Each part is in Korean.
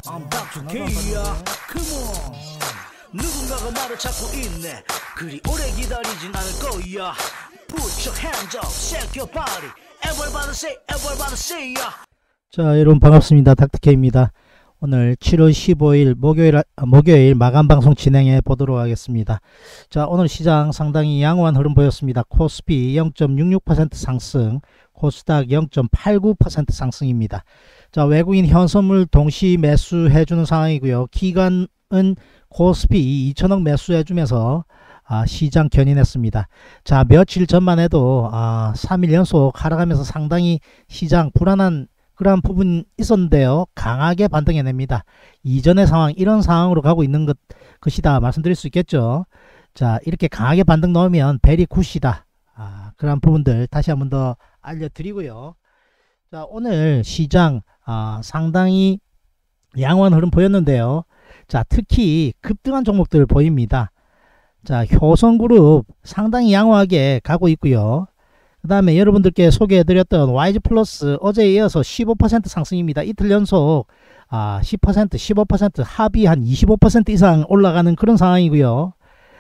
I'm back to K야. Come on. 누군가가 나를 찾고 있네. 그리 오래 기다리진 않을 거야. Put your hands up, shake your body. Everybody say ya. 자, 여러분 반갑습니다. 닥터케입니다. 오늘 7월 15일 목요일 마감 방송 진행해 보도록 하겠습니다. 자, 오늘 시장 상당히 양호한 흐름 보였습니다. 코스피 0.66% 상승, 코스닥 0.89% 상승입니다. 자, 외국인 현선물 동시 매수해 주는 상황이고요. 기관은 코스피 2천억 매수해 주면서 시장 견인했습니다. 자, 며칠 전만 해도 3일 연속 하락하면서 상당히 시장 불안한 그러한 부분이 있었는데요. 강하게 반등해냅니다. 이전의 상황, 이런 상황으로 가고 있는 것이다 말씀드릴 수 있겠죠. 자, 이렇게 강하게 반등 넣으면 베리 굿이다. 그러한 부분들 다시 한번 더 알려드리고요. 자, 오늘 시장 상당히 양호한 흐름 보였는데요. 자, 특히 급등한 종목들 보입니다. 자, 효성그룹 상당히 양호하게 가고 있고요. 그 다음에 여러분들께 소개해드렸던 YG 플러스 어제에 이어서 15% 상승입니다. 이틀 연속 10%, 15%, 합이 한 25% 이상 올라가는 그런 상황이고요.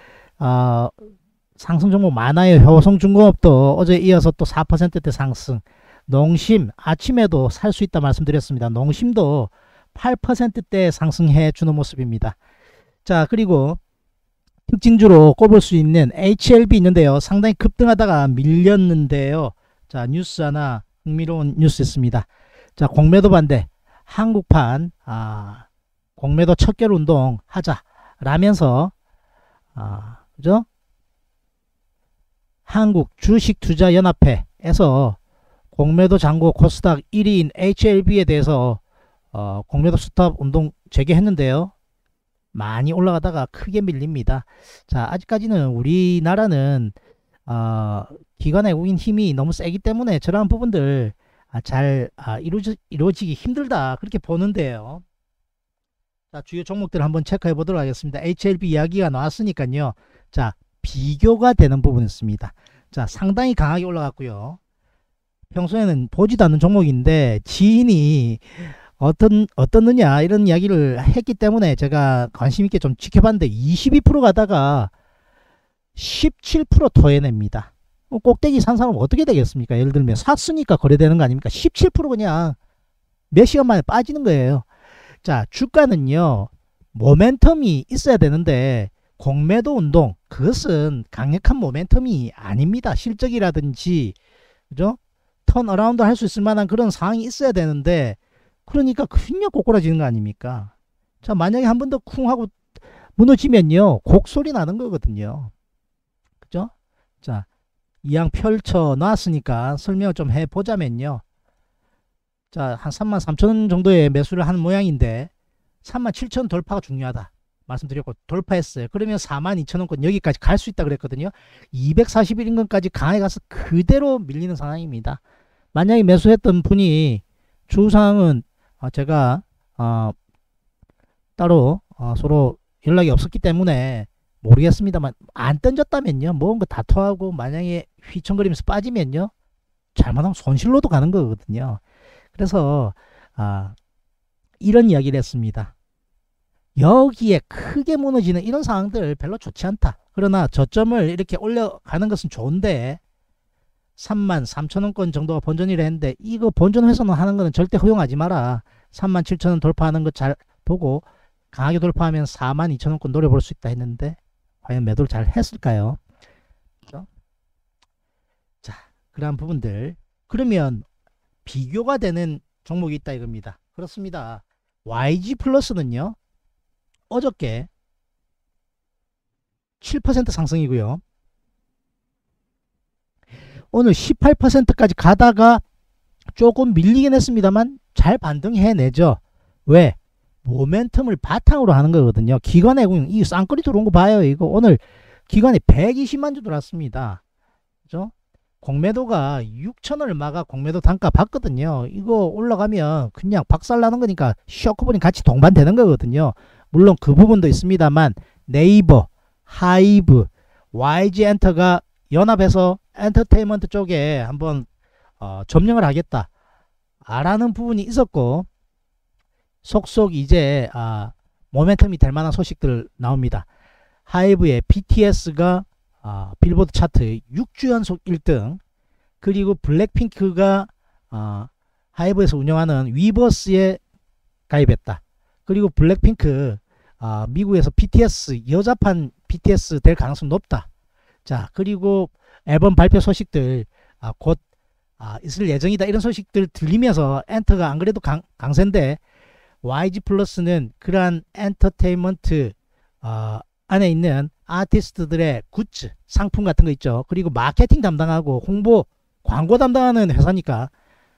상승 종목 많아요. 효성중공업도 어제에 이어서 또 4%대 상승. 농심 아침에도 살 수 있다 말씀드렸습니다. 농심도 8%대 상승해 주는 모습입니다. 자, 그리고 특징주로 꼽을 수 있는 HLB 있는데요. 상당히 급등하다가 밀렸는데요. 자, 뉴스 하나 흥미로운 뉴스 있습니다. 자, 공매도 반대 한국판 공매도 척결 운동 하자 라면서 그죠? 한국 주식투자연합회에서 공매도 잔고 코스닥 1위인 HLB에 대해서 공매도 스톱 운동 재개했는데요. 많이 올라가다가 크게 밀립니다. 자, 아직까지는 우리나라는 기관 외국인 힘이 너무 세기 때문에 저러한 부분들 잘 이루어지기 힘들다 그렇게 보는데요. 자, 주요 종목들 한번 체크해 보도록 하겠습니다. HLB 이야기가 나왔으니까요. 자, 비교가 되는 부분이 있습니다. 자, 상당히 강하게 올라갔고요. 평소에는 보지도 않는 종목인데 지인이 어떻느냐 이런 이야기를 했기 때문에 제가 관심있게 좀 지켜봤는데 22% 가다가 17% 토해냅니다. 꼭대기 산 사람은 어떻게 되겠습니까? 예를 들면 샀으니까 거래되는 거 아닙니까? 17% 그냥 몇 시간 만에 빠지는 거예요. 자, 주가는요 모멘텀이 있어야 되는데 공매도 운동 그것은 강력한 모멘텀이 아닙니다. 실적이라든지 그죠? 턴어라운드 할 수 있을 만한 그런 상황이 있어야 되는데 그러니까 그냥 꼬꾸라지는 거 아닙니까? 자, 만약에 한 번 더 쿵 하고 무너지면요 곡소리 나는 거거든요. 그죠? 자, 이왕 펼쳐 놨으니까 설명을 좀 해보자면요. 자, 한 33,000원 정도의 매수를 하는 모양인데 37,000원 돌파가 중요하다 말씀드렸고 돌파했어요. 그러면 42,000원권 여기까지 갈 수 있다 그랬거든요. 241인근까지 강하게 가서 그대로 밀리는 상황입니다. 만약에 매수했던 분이 주상은 제가 따로 서로 연락이 없었기 때문에 모르겠습니다만 안 던졌다면요 뭔가 다투하고 만약에 휘청거리면서 빠지면요 잘못하면 손실로도 가는 거거든요. 그래서 이런 이야기를 했습니다. 여기에 크게 무너지는 이런 상황들 별로 좋지 않다. 그러나 저점을 이렇게 올려가는 것은 좋은데 33,000원권 정도가 본전이라 했는데 이거 본전 훼손 하는 거는 절대 허용하지 마라. 37,000원 돌파하는 거 잘 보고 강하게 돌파하면 42,000원권 노려볼 수 있다 했는데 과연 매도를 잘 했을까요? 그렇죠? 자, 그러한 부분들 그러면 비교가 되는 종목이 있다 이겁니다. 그렇습니다. YG 플러스는요 어저께 7% 상승이고요. 오늘 18%까지 가다가 조금 밀리긴 했습니다만 잘 반등해내죠. 왜? 모멘텀을 바탕으로 하는 거거든요. 기관 외국인 이 쌍끌이 들어온 거 봐요. 이거 오늘 기관이 120만 주 들어왔습니다. 그죠? 공매도가 6천 얼마가 공매도 단가 받거든요. 이거 올라가면 그냥 박살나는 거니까 쇼크본이 같이 동반되는 거거든요. 물론 그 부분도 있습니다만 네이버, 하이브, YG 엔터가 연합해서 엔터테인먼트 쪽에 한번 점령을 하겠다 라는 부분이 있었고 속속 이제 모멘텀이 될 만한 소식들 나옵니다. 하이브의 BTS가 빌보드 차트 6주 연속 1등, 그리고 블랙핑크가 하이브에서 운영하는 위버스에 가입했다. 그리고 블랙핑크 미국에서 BTS 여자판 BTS 될 가능성 높다. 자, 그리고 앨범 발표 소식들 곧 있을 예정이다. 이런 소식들 들리면서 엔터가 안 그래도 강세인데, YG 플러스는 그러한 엔터테인먼트 안에 있는 아티스트들의 굿즈, 상품 같은 거 있죠. 그리고 마케팅 담당하고 홍보, 광고 담당하는 회사니까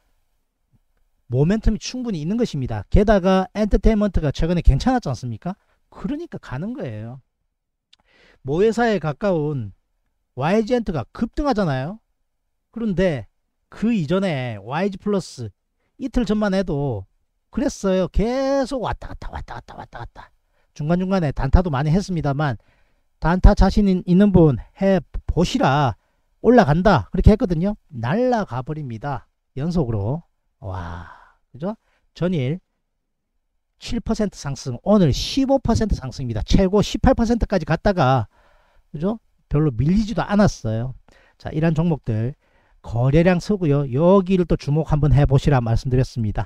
모멘텀이 충분히 있는 것입니다. 게다가 엔터테인먼트가 최근에 괜찮았지 않습니까? 그러니까 가는 거예요. 모회사에 가까운 YG 엔터가 급등하잖아요. 그런데 그 이전에 YG 플러스 이틀 전만 해도 그랬어요. 계속 왔다 갔다 중간중간에 단타도 많이 했습니다만, 단타 자신 있는 분 해보시라, 올라간다 그렇게 했거든요. 날라가 버립니다. 연속으로. 와, 그죠? 전일 7% 상승, 오늘 15% 상승입니다. 최고 18%까지 갔다가, 그죠? 별로 밀리지도 않았어요. 자, 이런 종목들 거래량 서고요. 여기를 또 주목 한번 해보시라 말씀드렸습니다.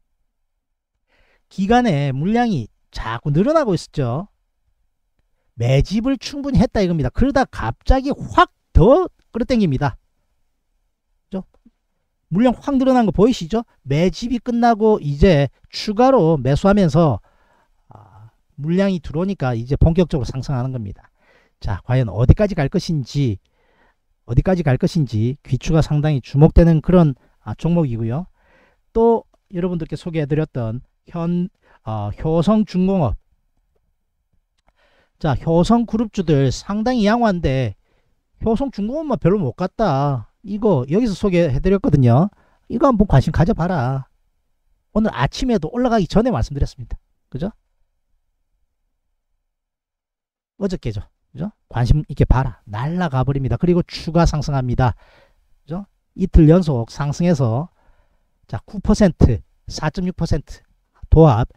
기간에 물량이 자꾸 늘어나고 있었죠. 매집을 충분히 했다 이겁니다. 그러다 갑자기 확 더 끌어당깁니다. 그죠? 물량 확 늘어난 거 보이시죠? 매집이 끝나고 이제 추가로 매수하면서 물량이 들어오니까 이제 본격적으로 상승하는 겁니다. 자, 과연 어디까지 갈 것인지 귀추가 상당히 주목되는 그런 종목이고요. 또 여러분들께 소개해드렸던 효성중공업. 자, 효성그룹주들 상당히 양호한데 효성중공업만 별로 못 갔다. 이거 여기서 소개해드렸거든요. 이거 한번 관심 가져봐라. 오늘 아침에도 올라가기 전에 말씀드렸습니다. 그죠? 어저께죠. 그죠? 관심 있게 봐라. 날라가 버립니다. 그리고 추가 상승합니다. 그죠? 이틀 연속 상승해서 자, 9%, 4.6%, 도합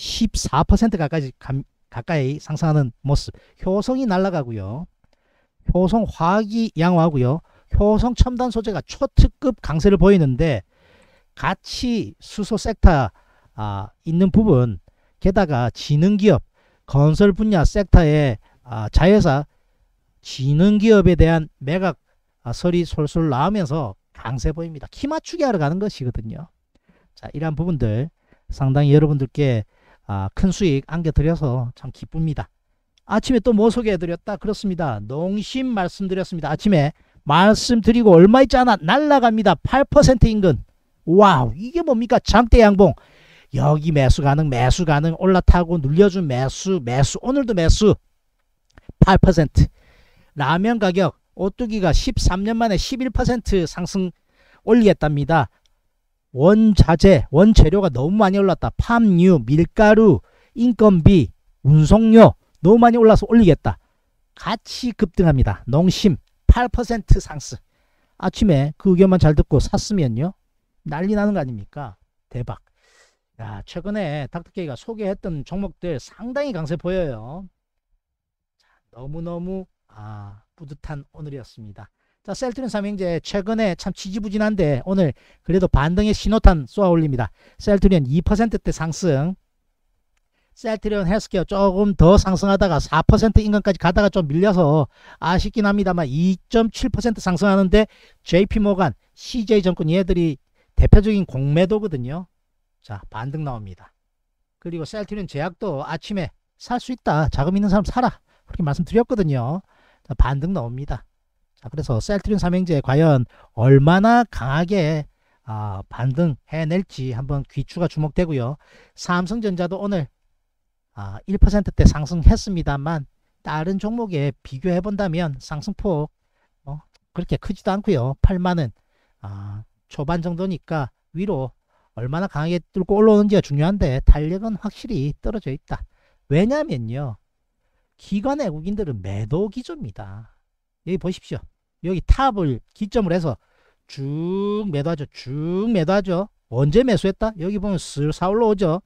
14% 가까이 상승하는 모습. 효성이 날아가고요. 효성 화학이 양호하고요. 효성 첨단 소재가 초특급 강세를 보이는데, 같이 수소 섹터 있는 부분, 게다가 지능기업, 건설 분야 섹터의 자회사 지능기업에 대한 매각 설이 솔솔 나오면서 강세 보입니다. 키 맞추기 하러 가는 것이거든요. 자, 이러한 부분들 상당히 여러분들께 큰 수익 안겨드려서 참 기쁩니다. 아침에 또 뭐 소개해드렸다? 그렇습니다. 농심 말씀드렸습니다. 아침에 말씀드리고 얼마 있지 않아 날라갑니다. 8% 인근. 와우, 이게 뭡니까? 장대 양봉. 여기 매수 가능, 올라타고 눌려준 매수, 오늘도 매수 8%. 라면 가격 오뚜기가 13년 만에 11% 상승 올리겠답니다. 원자재, 원재료가 너무 많이 올랐다. 팜유, 밀가루, 인건비, 운송료 너무 많이 올라서 올리겠다. 같이 급등합니다. 농심 8% 상승. 아침에 그 의견만 잘 듣고 샀으면요, 난리 나는 거 아닙니까? 대박. 야, 최근에 닥터케이가 소개했던 종목들 상당히 강세 보여요. 자, 너무너무 뿌듯한 오늘이었습니다. 자, 셀트리온 삼형제 최근에 참 지지부진한데 오늘 그래도 반등의 신호탄 쏘아 올립니다. 셀트리온 2%대 상승. 셀트리온 헬스케어 조금 더 상승하다가 4% 인근까지 가다가 좀 밀려서 아쉽긴 합니다만 2.7% 상승하는데, JP모간, CJ증권 얘들이 대표적인 공매도거든요. 자, 반등 나옵니다. 그리고 셀트리온 제약도 아침에 살 수 있다. 자금 있는 사람 사라. 그렇게 말씀드렸거든요. 자, 반등 나옵니다. 자, 그래서 셀트리온 삼형제 과연 얼마나 강하게 반등해낼지 한번 귀추가 주목되고요. 삼성전자도 오늘 1%대 상승했습니다만 다른 종목에 비교해 본다면 상승폭 그렇게 크지도 않고요. 8만원 초반 정도니까 위로 얼마나 강하게 뚫고 올라오는지가 중요한데 탄력은 확실히 떨어져 있다. 왜냐면요, 기관 외국인들은 매도 기조입니다. 여기 보십시오. 여기 탑을 기점으로 해서 쭉 매도하죠. 언제 매수했다? 여기 보면 슬 올라오죠.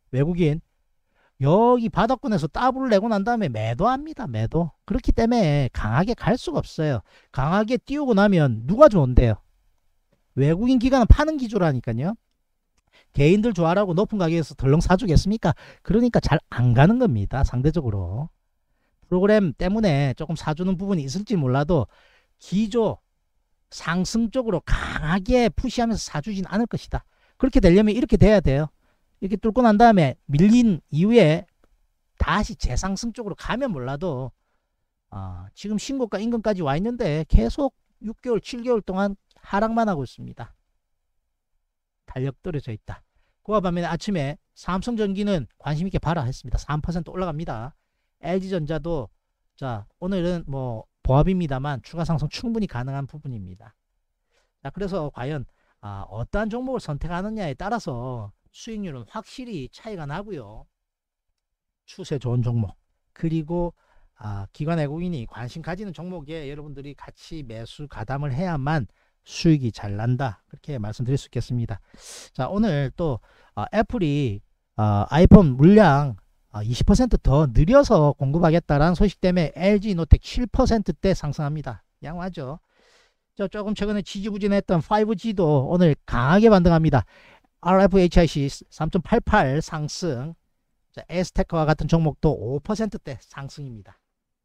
외국인 여기 바닥권에서 더블을 내고 난 다음에 매도합니다. 매도. 그렇기 때문에 강하게 갈 수가 없어요. 강하게 띄우고 나면 누가 좋은데요? 외국인 기관은 파는 기조라니까요. 개인들 좋아라고 높은 가격에서 덜렁 사주겠습니까? 그러니까 잘 안 가는 겁니다. 상대적으로. 프로그램 때문에 조금 사주는 부분이 있을지 몰라도 기조 상승 쪽으로 강하게 푸시하면서 사주진 않을 것이다. 그렇게 되려면 이렇게 돼야 돼요. 이렇게 뚫고 난 다음에 밀린 이후에 다시 재상승 쪽으로 가면 몰라도 지금 신고가 인근까지 와 있는데 계속 6개월 7개월 동안 하락만 하고 있습니다. 탄력 떨어져 있다. 그와 반면에 아침에 삼성전기는 관심있게 봐라 했습니다. 3% 올라갑니다. LG전자도 자 오늘은 뭐 보합입니다만 추가 상승 충분히 가능한 부분입니다. 자 그래서 과연 어떠한 종목을 선택하느냐에 따라서 수익률은 확실히 차이가 나고요. 추세 좋은 종목 그리고 기관 외국인이 관심 가지는 종목에 여러분들이 같이 매수 가담을 해야만 수익이 잘 난다. 그렇게 말씀드릴 수 있겠습니다. 자 오늘 또 애플이 아이폰 물량 20% 더 늘려서 공급하겠다라는 소식 때문에 LG노텍 7%대 상승합니다. 양호하죠. 조금 최근에 지지부진했던 5G도 오늘 강하게 반등합니다. RFHIC 3.88 상승. 자, S테크와 같은 종목도 5%대 상승입니다.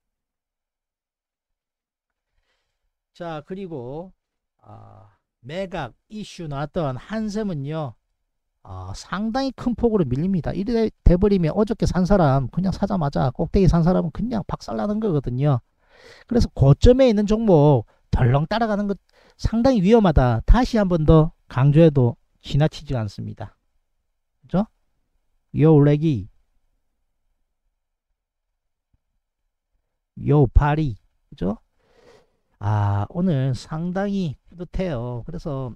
자 그리고 매각 이슈 나왔던 한샘은요 상당히 큰 폭으로 밀립니다. 이래 돼버리면 어저께 산 사람 그냥 사자마자 꼭대기 산 사람은 그냥 박살나는 거거든요. 그래서 고점에 있는 종목 덜렁 따라가는 것 상당히 위험하다. 다시 한 번 더 강조해도 지나치지 않습니다. 그죠? 요레기 요파리 그죠? 오늘 상당히 뿌듯해요. 그래서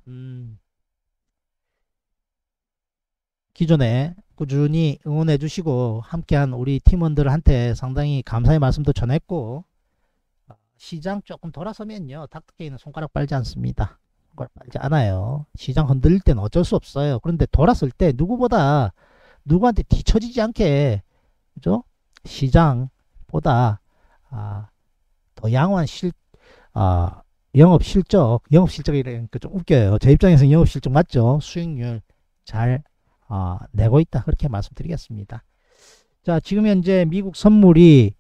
기존에 꾸준히 응원해 주시고 함께한 우리 팀원들한테 상당히 감사의 말씀도 전했고 시장 조금 돌아서면요 닥터케이는 손가락 빨지 않습니다. 손가락 빨지 않아요. 시장 흔들릴 때는 어쩔 수 없어요. 그런데 돌았을 때 누구보다 누구한테 뒤처지지 않게 그죠? 시장보다 더 양호한 영업실적이라니까 좀 웃겨요. 제 입장에서는 영업실적 맞죠? 수익률 잘 내고 있다. 그렇게 말씀드리겠습니다. 자, 지금 현재 미국 선물이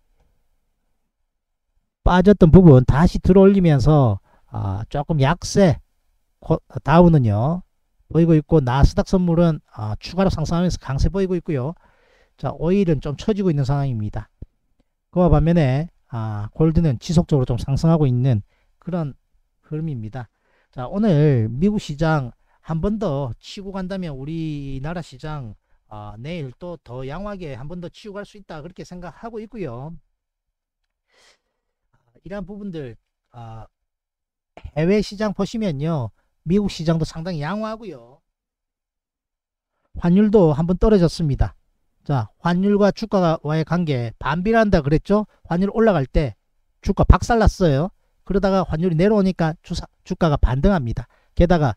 빠졌던 부분 다시 들어올리면서 조금 약세 다우는요 보이고 있고 나스닥 선물은 추가로 상승하면서 강세 보이고 있고요. 자, 오일은 좀 처지고 있는 상황입니다. 그와 반면에 골드는 지속적으로 좀 상승하고 있는 그런 흐름입니다. 자, 오늘 미국 시장 한 번 더 치고 간다면 우리나라 시장 내일 또 더 양호하게 한 번 더 치고 갈 수 있다. 그렇게 생각하고 있고요. 이러한 부분들 해외 시장 보시면요. 미국 시장도 상당히 양호하고요. 환율도 한번 떨어졌습니다. 자, 환율과 주가와의 관계 반비례한다 그랬죠. 환율 올라갈 때 주가 박살났어요. 그러다가 환율이 내려오니까 주가가 반등합니다. 게다가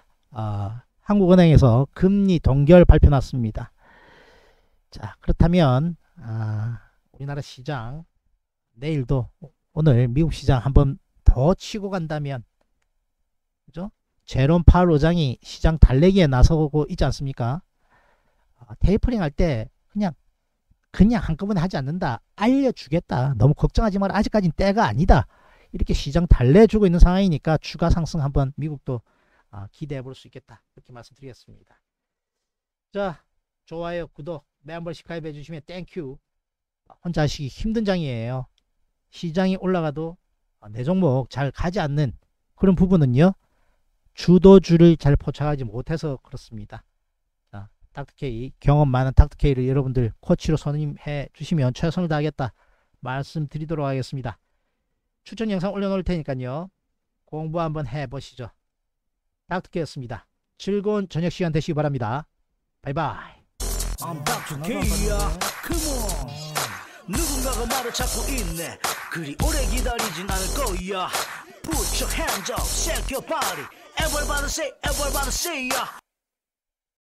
한국은행에서 금리 동결 발표 났습니다. 자, 그렇다면 우리나라 시장 내일도 오늘 미국 시장 한번 더 치고 간다면 그죠? 제롬 파월 의장이 시장 달래기에 나서고 있지 않습니까? 테이퍼링 할 때 그냥 한꺼번에 하지 않는다. 알려주겠다. 너무 걱정하지 마라. 아직까지는 때가 아니다. 이렇게 시장 달래주고 있는 상황이니까 추가 상승 한번 미국도 기대해 볼 수 있겠다. 그렇게 말씀드리겠습니다. 자, 좋아요, 구독, 멤버십 가입해 주시면 땡큐. 혼자 하시기 힘든 장이에요. 시장이 올라가도 내 종목 잘 가지 않는 그런 부분은요. 주도주를 잘 포착하지 못해서 그렇습니다. 자, 닥터케이 경험 많은 닥터케이를 여러분들 코치로 선임해 주시면 최선을 다하겠다 말씀드리도록 하겠습니다. 추천 영상 올려놓을 테니까요. 공부 한번 해보시죠. 닥터케이였습니다. 즐거운 저녁 시간 되시기 바랍니다. 바이바이. I'm Dr. K야. Come on. 누군가가 말을 찾고 있네. 그리 오래 기다리진 않을 거야. Put your hands up, shake your body. Everybody say, everybody say, yeah.